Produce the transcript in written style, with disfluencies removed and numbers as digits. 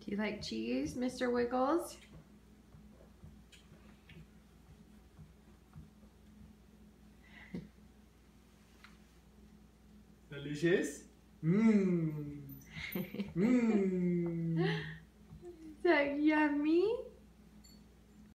Do you like cheese, Mr. Wiggles? Delicious? Mmm. Mmm.